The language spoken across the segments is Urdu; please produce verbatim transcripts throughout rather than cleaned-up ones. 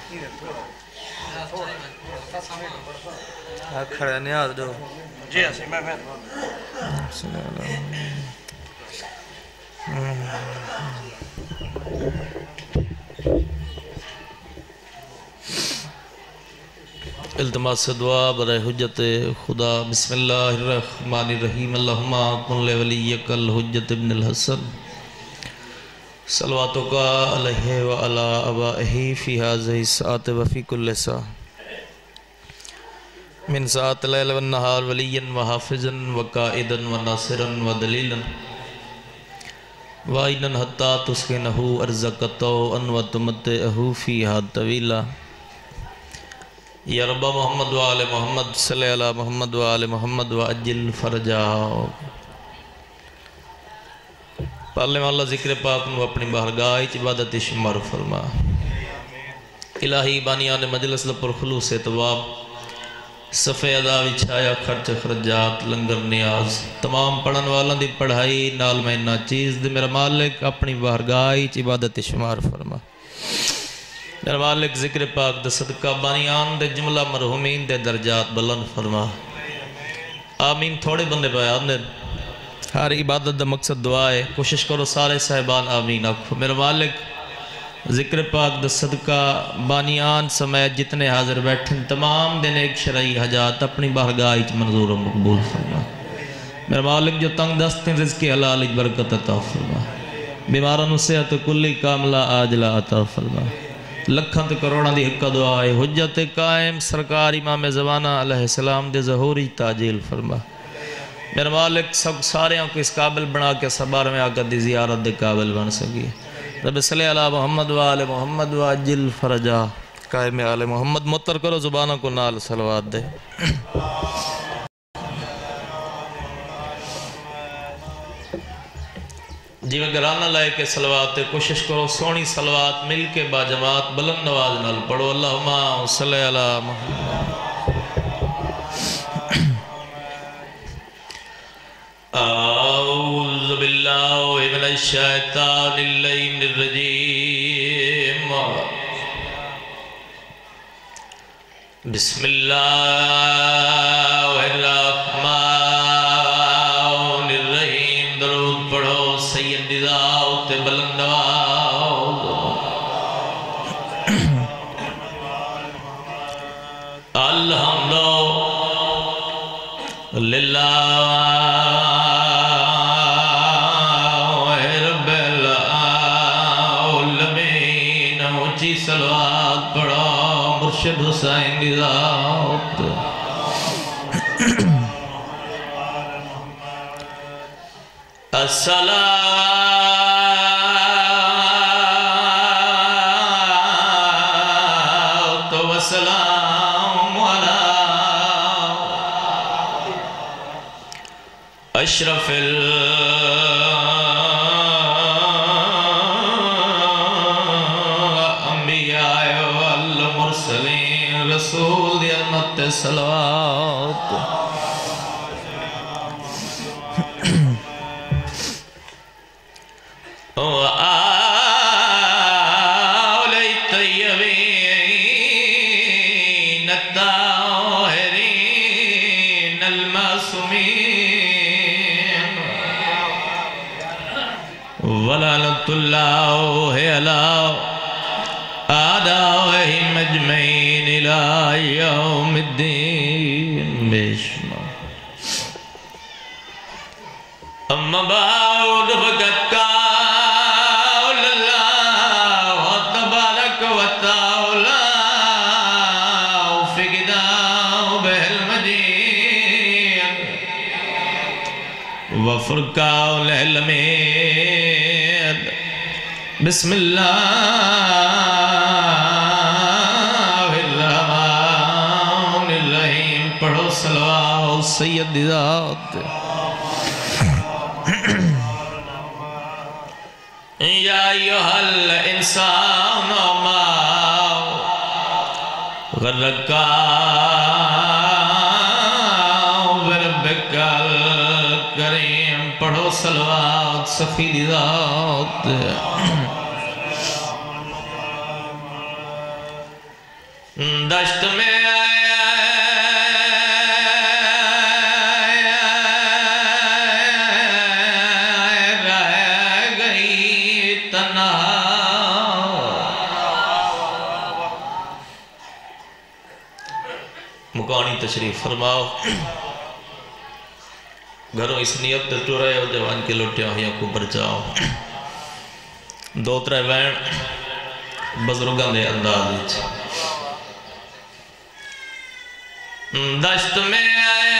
کھڑے نیاز دو جی ہاں سی میں میں التماس دعا برائے حجت خدا بسم اللہ الرحمن الرحیم اللہم کن لولیک الحجت ابن الحسن صلواتک علیہ وعلا ابائہ فی حاضر ساعت وفی کل سا من ساعت لیل والنہار ولیا وحافظا وقائدا وناصرا ودلیلا وائنا حتی تسکنہ ارزقتو ان وتمتعہ فیہا طویلا یا رب محمد و آل محمد صلی اللہ محمد و آل محمد و اجل فرجاؤ پالنے والا ذکر پاک نو اپنی بارگاہ عبادت شمار فرما الہی بانیان مجلس لپر خلوص اتواب صفحہ ادا وچھایا خرچ خرجات لنگر نیاز تمام پڑھن والا دی پڑھائی نال میں نہ چیز دے میرا مالک اپنی بارگاہ عبادت شمار فرما میرا مالک ذکر پاک دے صدقہ بانیان دے جملہ مرحومین دے درجات بلند فرما آمین تھوڑے بندے بیان دے ہر عبادت دا مقصد دعا ہے کوشش کرو سارے صاحبان آمین آکھو میرا مالک ذکر پاک دا صدقہ بانیان سمیت جتنے حاضر بیٹھیں تمام دن ایک شرعی حجات اپنی بارگاہ منظور و مقبول فرما میرا مالک جو تنگ دست رزق حلال برکت عطا فرما بیماران صحت کلی کاملہ آجلہ عطا فرما لکھاں تے کروڑاں دی حقہ دعا ہے حجت قائم سرکار امام زمانہ علیہ السلام دے ظہوری تاجیل فرما میرا مالک سب سارے کو اس قابل بنا کے سبار میں آکر دی زیارت دے قابل بن سکی رب صلی اللہ محمد و آل محمد و اجل فرجا قائم آل محمد متر کرو زبانوں کو نال صلوات دے جی میں گرانہ لائے کے صلوات کوشش کرو سونی صلوات مل کے با جماعت بلند نواز نال پڑھو اللہم صلی اللہ محمد اعوذ باللہ من الشیطان اللعین الرجیم بسم اللہ الرحمن الرحیم درود پڑھو سید ذات بلند نواز الحمد للہ صلوات پڑھا مرشد حسین دی ذات الصلاة والسلام على اشرف رسول دی امت صلوات و آل الطیبین الطاہرین المعصومین ولعنت اللہ علی آدائهم اجمعین الى یوم الدین بشما اما بعد فقد قال اللہ تبارک و تعالی فی کتابہ المجید وفرقان الحمید بسم اللہ الرحمن الرحیم پڑھو صلوات سید ذات یا ایہا الانسان ما غرقا بربک الکریم پڑھو صلوات سفید ذات دشت میں رہ گئی تنہا مکانی تشریف فرماؤ گھروں اس نیت ٹو رہے ہو جوان کے لوٹیا ہویا کو برچاؤ دو ترے وین بزرگاں دے انداز دشت میں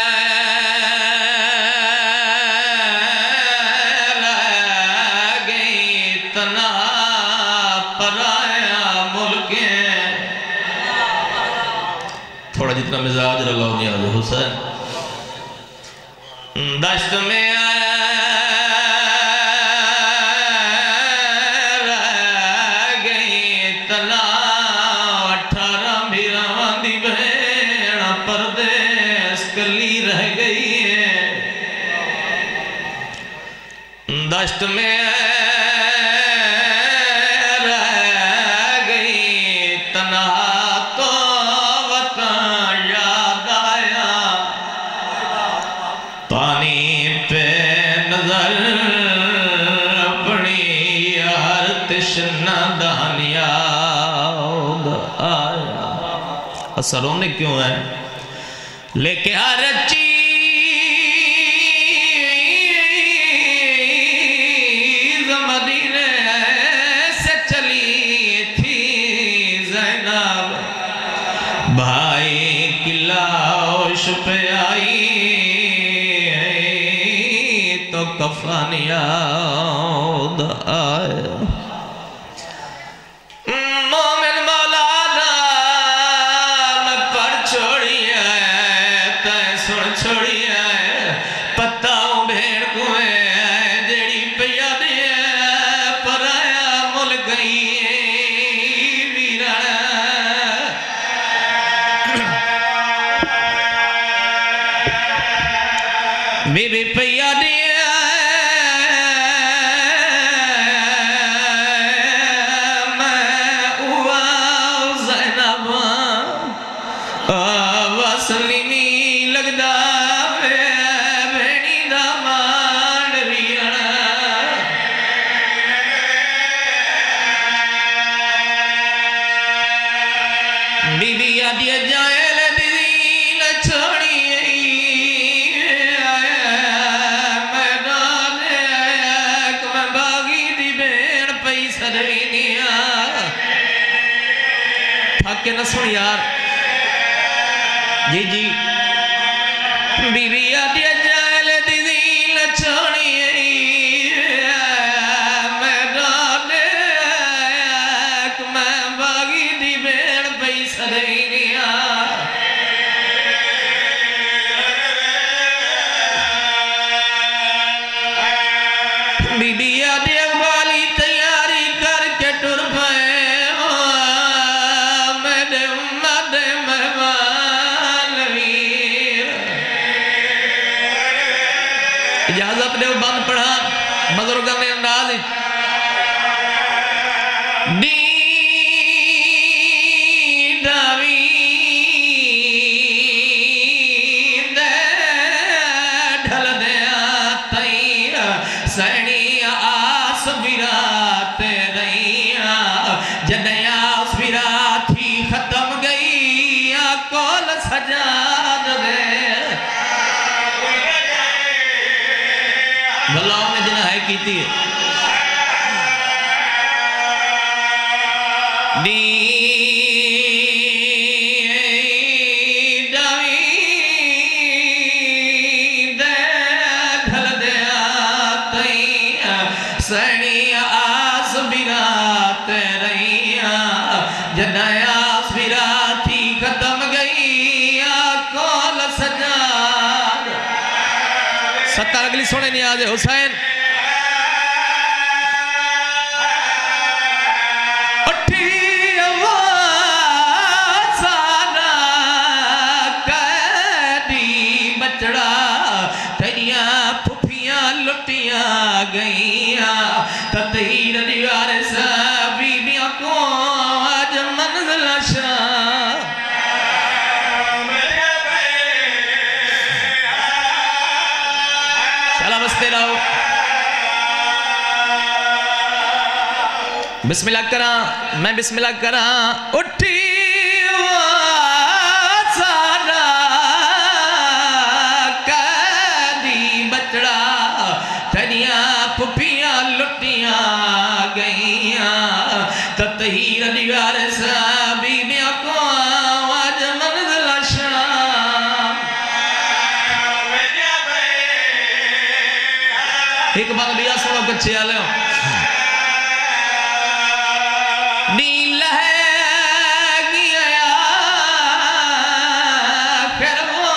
رہ گئی تنہا پرایا ملکیں تھوڑا جتنا مزاج رلاؤ نیاز حسین دشت میں دشت میں رہ گئی تنہا تو وطن یاد آیا پانی پہ نظر اپنی ہر تشنہ دہن یاد آیا اثر ہونے کیوں ہے لیکن ہر چیز بھائی کلاوش پہ آئی تو کفن یاد آیا مومن مولانا میں پڑھ چھوڑی ہے تے سن چھوڑی ہے پتاؤں بھیڑ کوئے جیڑی پیا دے پر آیا مل گئی بی بی پیا دیا میں ہوا زینب وسلیمی لگدا بھینی دا مان ریانا بی بی آدیا جائے لدیل چھوڑی کہ نہ سن یار جی جی بی بی آدیا جائل دی دیل چھوڑی میدان ایک میں باغی دی بیڑ پئی سدینیا بی بی آدیا والی تیاری کر کے ٹر پائے اجازت دے بند پڑھا بزرگاں نے انداز دی داوی دے ڈھل دیا تئی سینی آس برات رہیا جنیا آس برات ہی ختم گئی کول سجاد دے اللہ نے جنہ ہے کیتی ہے دی ڈاوی دے ڈھل دیا تئی سینی آس برات رہیا جنہ آس برات ہی ختم گئی کول سجاد ستار اگلی سونے نیاز حسین اٹھی آواز آنا قیدی بچڑا تیریاں پھپیاں لٹیاں گئیاں تطہیر دیوار سا بی بیاں کو آج منزل شاہ بسم اللہ کرا میں بسم اللہ کرا اٹھی سارا کری بچڑا تھڑیاں پھپیاں لٹیاں گئیاں تطہیر دیوار صحابی میں کو آج منزل شام ایک بات بھی آسانوں کچھے آلے ہوں نیل ہے گیا پھر وہ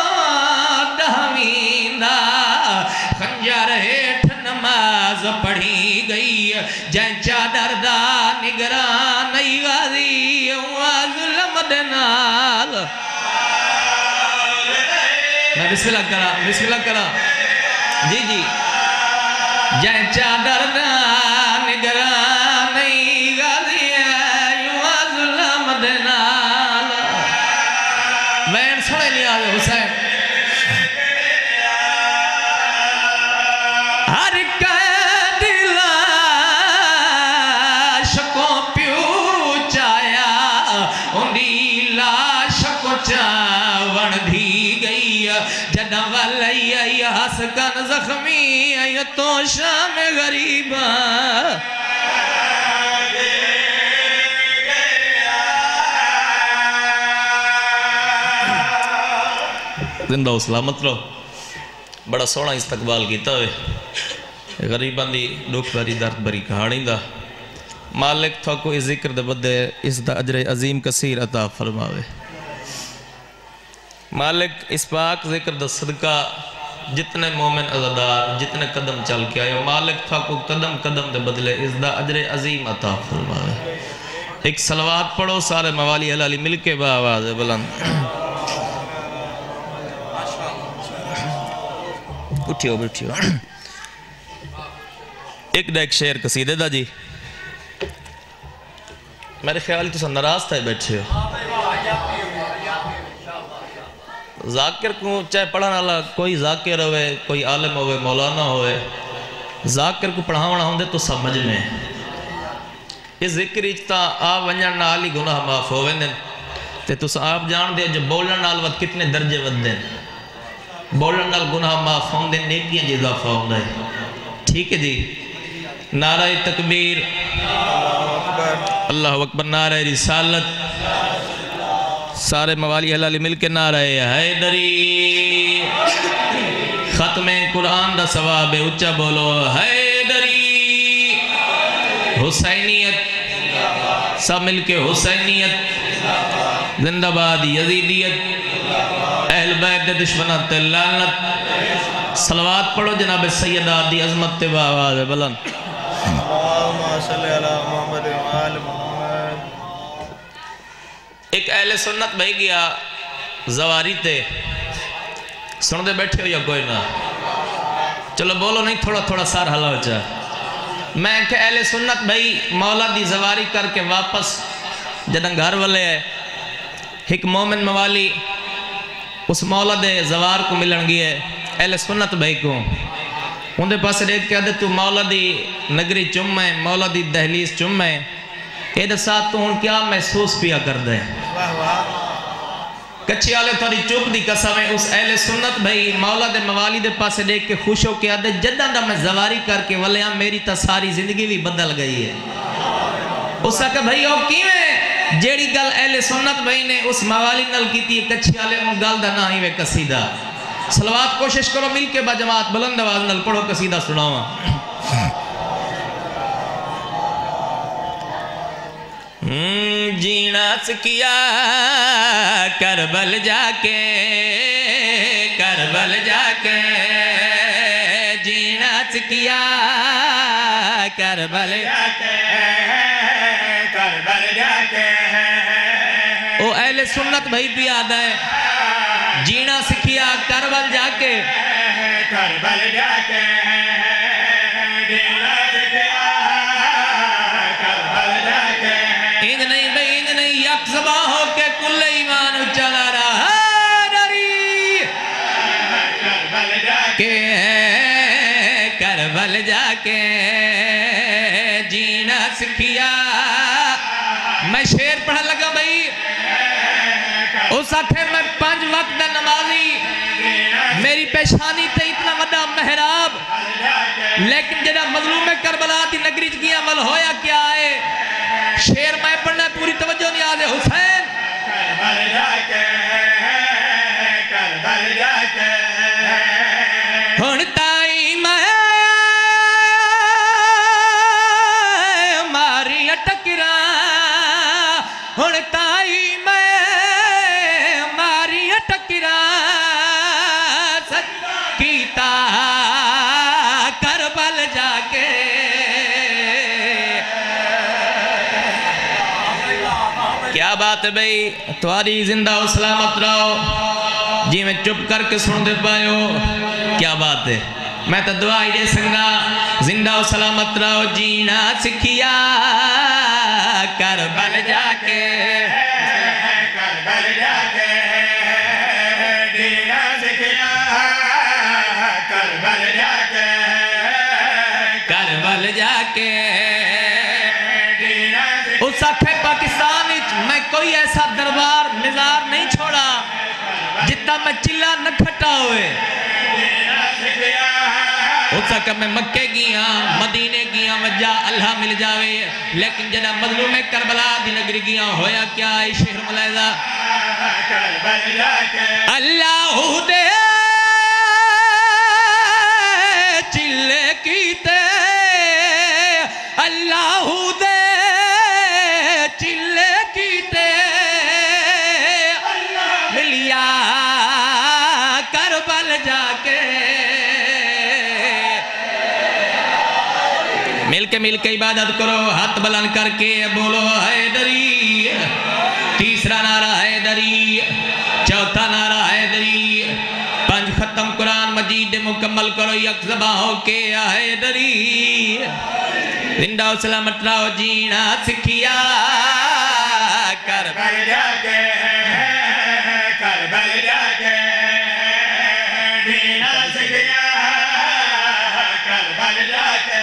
دہمیندہ خنجر ہیٹھ نماز پڑھی گئی جائیں چادر دا نگران نئی غازی ظلم دنال میں بسم اللہ کرا بسم اللہ کرا جی جی جائیں چادر دا نگران نئی غازی ظلم دنال وین سنے لیا حسین ہر قید لاش کو پیو چایا انہی لاش کو چاون دی گئی جدہ والی ای حسکن زخمی ای تو شام غریبہ زندہ و سلامت رہو بڑا سونا استقبال کیتا ہوئے غریبان دی دکھ بری درد بری کہانی دا مالک تھا کو اس ذکر دے بدے اس دا اجر عظیم کثیر عطا فرماوے مالک اس پاک ذکر دا صدقہ جتنے مومن عزدار جتنے قدم چل کے آئے مالک تھا کو قدم قدم دے بدلے اس دا اجر عظیم عطا فرماوے ایک صلوات پڑھو سارے موالی حلالی مل کے با آواز بلند اٹھیو بیٹھیو ایک دا ایک شعر قصیدے دا جی میرے خیال تو سا نراز تھا بیٹھے ہو ذاکر کو چاہے پڑھانا اللہ کوئی ذاکر ہوئے کوئی عالم ہوئے مولانا ہوئے ذاکر کو پڑھاونا ہوں دے تو سمجھ میں اس ذکر اچھتا آپ ونجن نالی گناہ معاف ہوئے دیں تے تو آپ جان دے جو بولن نال وقت کتنے درجے ود دیں بولن نال گناہ معاف ہوں دیں نیکیاں جی اضافہ ہوں دیں ٹھیک ہے جی نعرہ تکبیر اللہ اکبر نعرہ رسالت سارے موالی حلالی مل کے نعرہ حیدری ختم قرآن دا ثواب اچھا بولو حیدری حسینیت سب مل کے حسینیت زندہ باد یزیدیت اہل بیت دشمنات لعنت صلوات پڑھو جناب سیدہ دی عظمت تبا آواز بلند اللہم صلی علی محمد و آل محمد ایک اہل سنت بھائی گیا زواری تے سن دے بیٹھے ہو یا کوئی نہ چلو بولو نہیں تھوڑا تھوڑا سار حلا ہو چاہ میں کہ اہل سنت بھائی مولا دی زواری کر کے واپس جدن گھر والے ہے ایک مومن موالی اس مولا دے زوار کو ملن گئی ہے اہل سنت بھائی کو ان دے پاس دیکھ کے آدھے تو مولا دی نگری چم ہے مولا دی دہلیز چم ہے اے ساتھ تو ان کیا محسوس پیا کر دے کچھی آلے تھوڑی چوپ دی قسم ہے اس اہل سنت بھائی مولا دے موالی دے پاس دیکھ کے خوش ہو کے آدھے جدن دا میں زواری کر کے ولیاں میری تا ساری زندگی بھی بدل گئی ہے اس کا بھائی او کیویں جیڑی گل اہل سنت بھائی نے اس موالی نل کی تھی کچھی آلے ان گل دا نہ ہی وے قصیدہ صلوات کوشش کرو مل کے با جماعت بلند آواز نل پڑھو قصیدہ سناواں جینا سکیا کربل جا کے کربل جا کے جینا سکیا کربل جا کے کربل جا کے او اہل سنت بھائی بھی آدھا ہے جینا سکھیا کربل جا کے کربل جا کے جینا سکھیا کربل جا کے انج نہیں بھئی انج نہیں یک زباں ہو کے کل ایمان چلا رہا ڈری کربل جا کے کربل جا کے جینا سکھیا پڑھا لگا بھئی اس آکھے میں پانچ وقت دا نمازی میری پیشانی تے اتنا وڈا محراب لیکن جڑا مظلوم کربلا دی نگری چ گیا ول ہویا کیا ہے شیر میں پڑھنا پوری توجہ نہیں آدھے حسین کربل جا کے کربل جا کے ہن تائی میں ماری ٹکرا ہن تائی میں ماری ٹکرا کیتا کربل جا کے کیا بات ہے بھئی تمہاری زندہ و سلامت رہو جی میں چپ کر کے سن دے پائے ہو کیا بات ہے میں تو دعائی دے سنگا زندہ و سلامت رہو جینا سکھیا کربل جا کے کربل جا کے جینا سکھیا کربل جا کے کربل جا کے اس آکھے پاکستان میں کوئی ایسا دربار مزار نہیں چھوڑا جتنا میں چلا نہ کھٹا ہوئے اس آکھے میں مکے گیا مدینے گیا وجہ اللہ مل جاوے لیکن جنہ مظلوم کربلا دی نگری گیا ہویا کیا ہے شہر ملائزہ اللہ دے چلے کیتے اللہ دے چلے کیتے ملیا کربل جا کے مل کے مل کے عبادت کرو ہاتھ بلند کر کے بولو حیدری تیسرا نعرہ حیدری چوتھا نعرہ حیدری پنج ختم قرآن مجید مکمل کرو یک زباں ہو کے حیدری زندہ و سلامت رہو جینا سکھیا کربل جا کے کربل جا کے جینا سکھیا کربل جا کے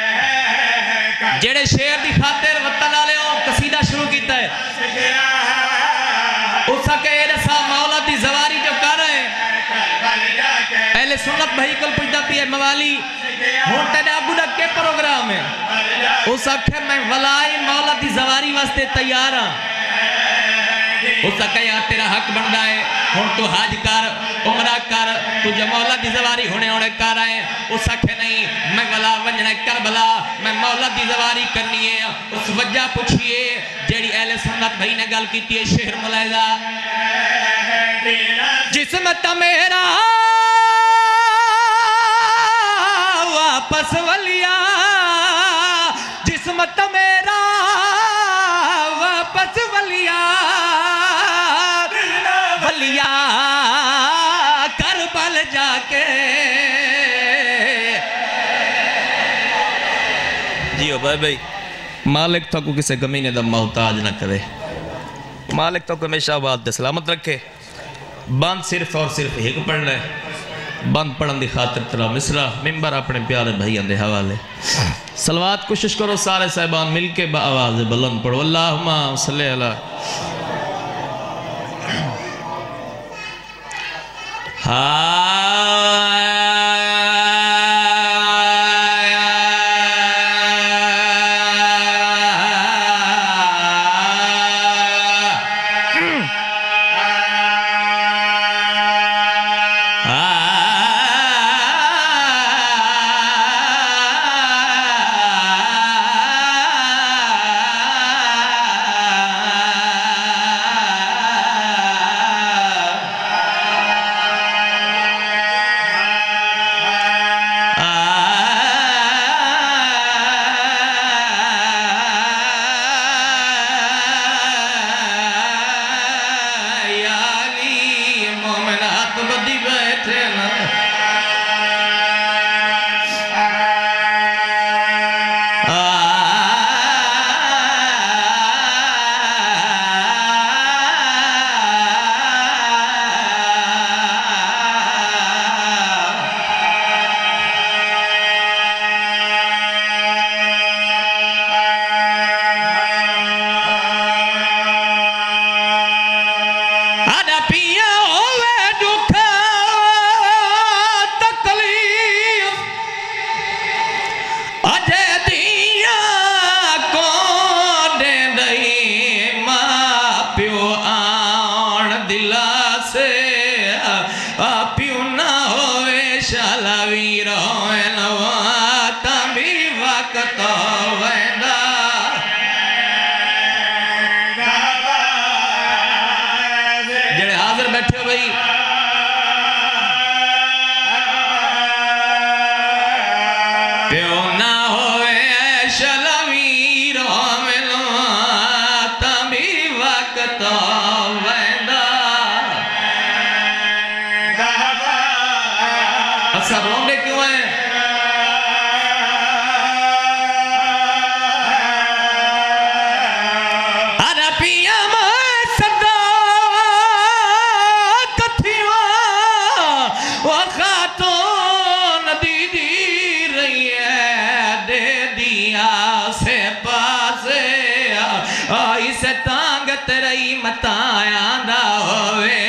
جڑے شیر دی خاطر وطن آلے ہوں قصیدہ شروع کیتا ہے اس کا کہ رسا مولا دی زواری جو کر رہے اہل سنت بھائی کل پوچھتا پی ہے موالی ہون تیرے ابو دا کے پروگرام ہے اس آکھے میں ولائی مولا دی زواری واسطے تیار ہاں اس کا کہا تیرا حق بندہ ہے ہون تو حاج کر عمرہ کر تجھے مولا دی زواری ہونے ہونے کر آئے اس آکھے نہیں میں ولا ونجنہ کربلا میں مولا دی زواری کرنی ہے اس وجہ پوچھئے جیڑی اہل سنت بھائی نے گل کیتی ہے شہر ملائزہ جسمت میرا واپس ولیا جسمت میرا واپس ولیا ولیا کربل جا کے جیو بھائی بھائی مالک تو کو کسے کمینے دا محتاج نہ کرے مالک تو کو ہمیشہ بات دے سلامت رکھے بند صرف اور صرف ایک پڑھ لے بند پڑھن دی خاطر ترہ مصرہ ممبر اپنے پیارے بھائی اندے حوالے صلوات کوشش کرو سارے صاحبان مل کے با آواز بلند پڑھو اللہم صلی اللہ ویندا اچھا روندے کیوں ہیں آئی سے تانگت رہی متایا نہ ہوئے